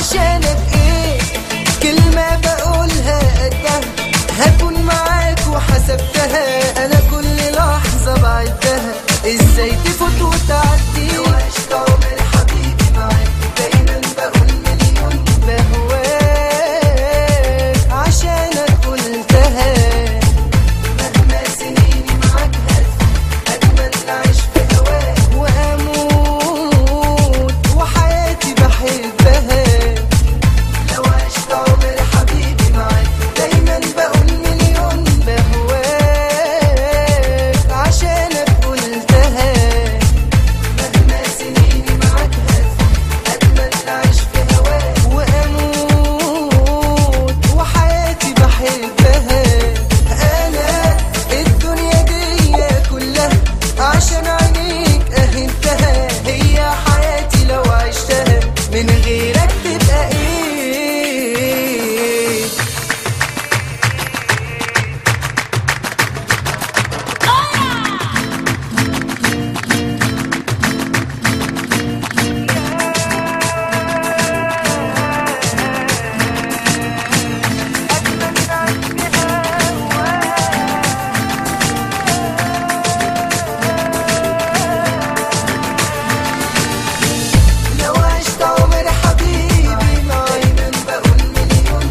عشانك ايه كلمة بقولها قدها، هكون معاك وحسبتها، انا كل لحظة بعدها، ازاي تفوت وتعدي. لو عشت عمر حبيبي معاك دايما بقول مليون بهواك، عشانك قلتها، مهما سنيني معاك اتمنى اعيش في هواك واموت وحياتي بحبها. لو عشت عمر حبيبي معاك دايما بقول مليون بهواك، عشانك قلتها، مهما سنيني معاك اتمنى اعيش في هواك واموت وحياتي بحبها. انا الدنيا دي كلها عشان عينيك اهنتها، هي حياتي لو عشتها من غيرك تبقى ايه. لو عشت عمر حبيبي معاك بقول مليون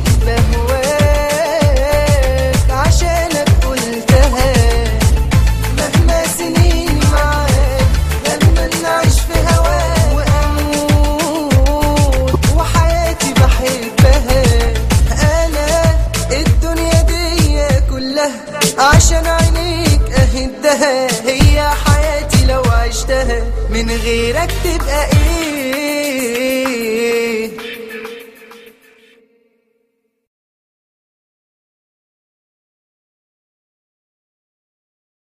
بهواك، عشانك قلتها، مهما سنيني معاك اتمنى اعيش في هواك واموت وحياتي بحبها. انا الدنيا دي كلها عشان عينيك اهدها، هي حياتي لو عشتها من غيرك تبقى ايه.